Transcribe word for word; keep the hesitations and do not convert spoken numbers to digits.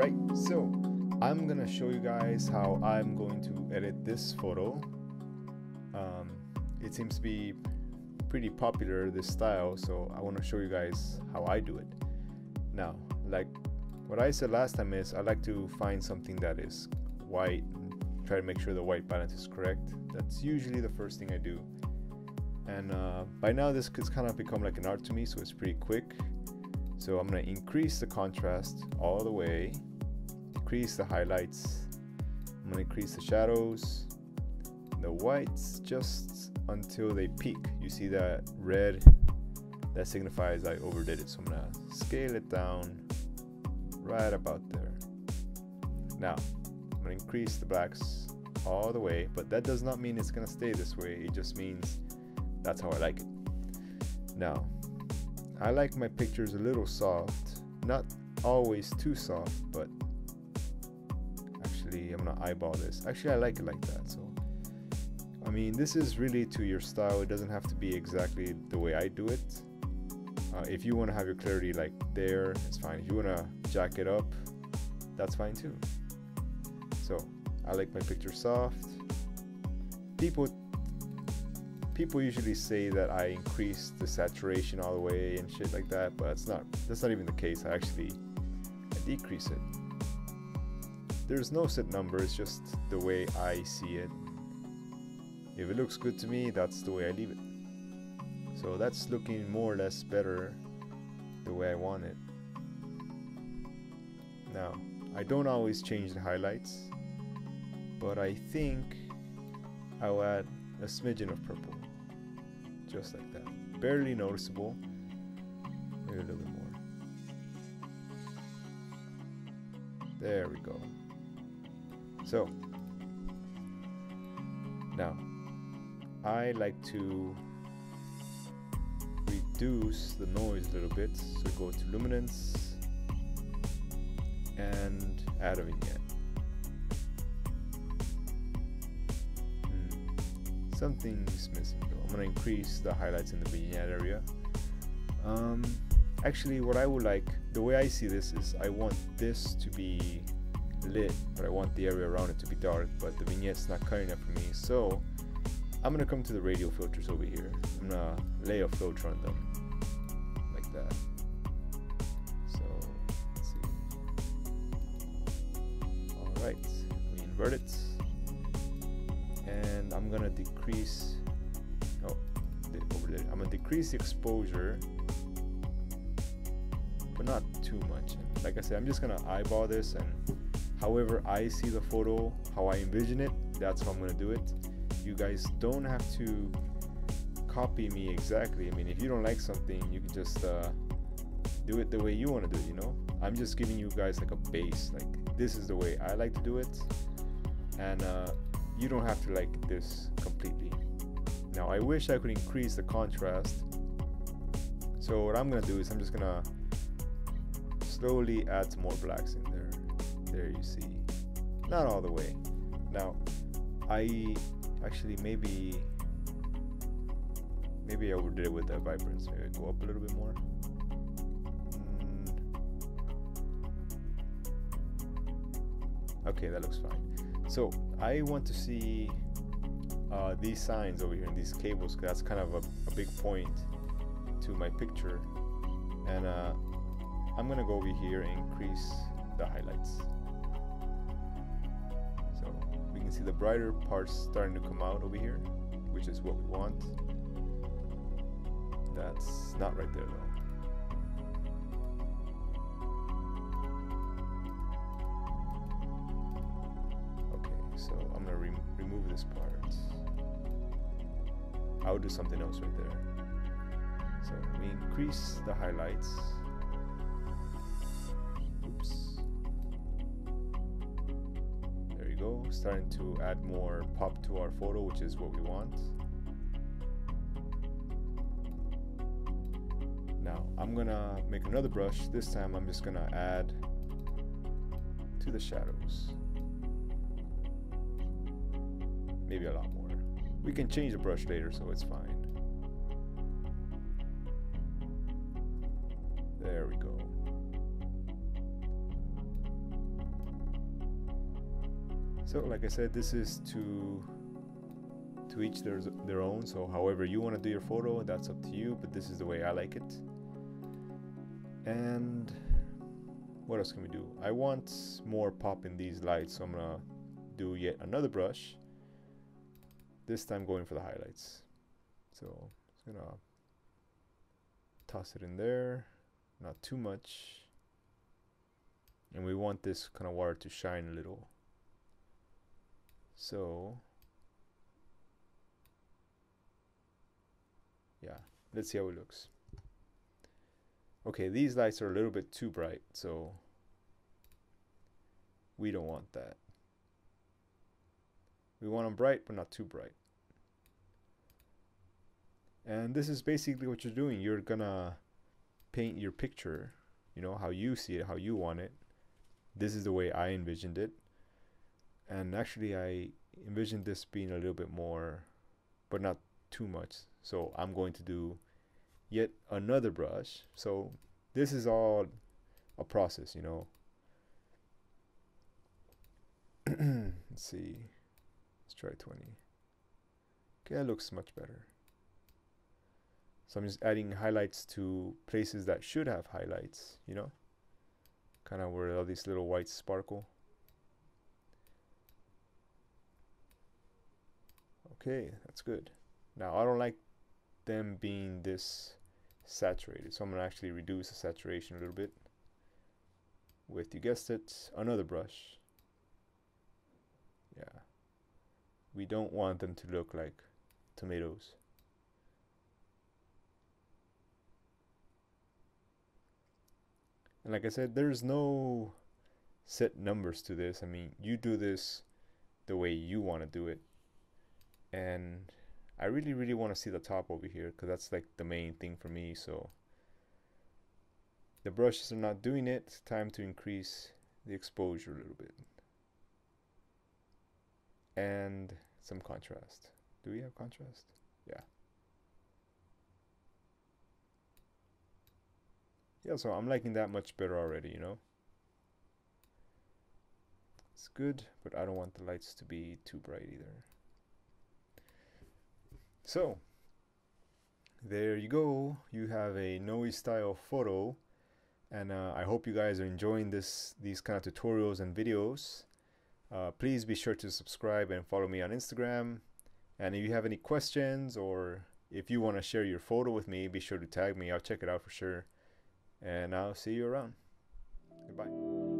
Alright, so I'm gonna show you guys how I'm going to edit this photo. Um, it seems to be pretty popular, this style, so I want to show you guys how I do it. Now, like what I said last time is I like to find something that is white and try to make sure the white balance is correct. That's usually the first thing I do. And uh, by now this could kind of become like an art to me, so it's pretty quick. So I'm going to increase the contrast all the way, decrease the highlights, I'm going to increase the shadows, the whites just until they peak. You see that red? That signifies I overdid it, so I'm going to scale it down right about there. Now, I'm going to increase the blacks all the way, but that does not mean it's going to stay this way. It just means that's how I like it. Now, I like my pictures a little soft, not always too soft, but actually I'm gonna eyeball this. Actually I like it like that, so I mean this is really to your style. It doesn't have to be exactly the way I do it. Uh, if you want to have your clarity like there, it's fine. If you want to jack it up, that's fine too. So I like my picture soft. People People usually say that I increase the saturation all the way and shit like that, but it's not. That's not even the case. I actually I decrease it. There's no set number. It's just the way I see it. If it looks good to me, that's the way I leave it. So that's looking more or less better the way I want it. Now, I don't always change the highlights, but I think I'll add a smidgen of purple. Just like that. Barely noticeable. Maybe a little bit more. There we go. So, now, I like to reduce the noise a little bit. So go to luminance and add a vignette. Hmm. Something's missing though. I'm going to increase the highlights in the vignette area. Um, actually, what I would like, the way I see this is I want this to be lit, but I want the area around it to be dark, but the vignette's not cutting it for me. So I'm going to come to the radial filters over here. I'm going to lay a filter on them like that. So let's see. Alright, we invert it. And I'm going to decrease Oh, over there. I'm gonna decrease the exposure, but not too much. And like I said, I'm just gonna eyeball this, and however I see the photo, how I envision it, that's how I'm gonna do it. You guys don't have to copy me exactly. I mean, if you don't like something, you can just uh, do it the way you want to do it. You know, I'm just giving you guys like a base. Like this is the way I like to do it, and uh, you don't have to like this completely. Now I wish I could increase the contrast, so what I'm gonna do is I'm just gonna slowly add some more blacks in there. There you see, not all the way. Now I actually maybe maybe I overdid it with that vibrance. Maybe go up a little bit more. Mm. Okay, that looks fine. So I want to see Uh, these signs over here and these cables, because that's kind of a, a big point to my picture. And uh, I'm gonna go over here and increase the highlights, so we can see the brighter parts starting to come out over here, which is what we want. That's not right there though. Okay, so I'm gonna re remove this part. I'll do something else right there. So we increase the highlights. Oops. There you go. Starting to add more pop to our photo, which is what we want. Now I'm gonna make another brush. This time I'm just gonna add to the shadows. Maybe a lot more. We can change the brush later, so it's fine. There we go. So like I said, this is to to each their, their own, so however you want to do your photo, that's up to you, but this is the way I like it. And what else can we do? I want more pop in these lights, so I'm gonna do yet another brush, this time going for the highlights. So I'm gonna toss it in there, not too much, and we want this kind of water to shine a little. So yeah, let's see how it looks. Okay, these lights are a little bit too bright, so we don't want that. We want them bright, but not too bright. And this is basically what you're doing. You're gonna paint your picture, you know, how you see it, how you want it. This is the way I envisioned it. And actually I envisioned this being a little bit more, but not too much. So I'm going to do yet another brush. So this is all a process, you know. Let's see. Let's try twenty. Okay, that looks much better. So I'm just adding highlights to places that should have highlights, you know, kind of where all these little whites sparkle. Okay, that's good. Now I don't like them being this saturated, so I'm gonna actually reduce the saturation a little bit with, you guessed it, another brush. Yeah, we don't want them to look like tomatoes. And like I said, there's no set numbers to this. I mean, you do this the way you want to do it. And I really, really want to see the top over here, because that's like the main thing for me. So the brushes are not doing it. It's time to increase the exposure a little bit. And some contrast. Do we have contrast? Yeah. Yeah, so I'm liking that much better already, you know. It's good, but I don't want the lights to be too bright either. So there you go. You have a Noe style photo, and uh, I hope you guys are enjoying this these kind of tutorials and videos. Uh, please be sure to subscribe and follow me on Instagram. And if you have any questions, or if you want to share your photo with me, be sure to tag me. I'll check it out for sure. And I'll see you around. Goodbye.